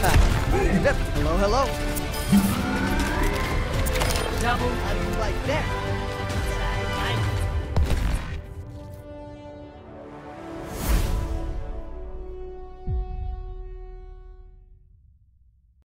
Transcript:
Hello, hello. Double. How do you like that?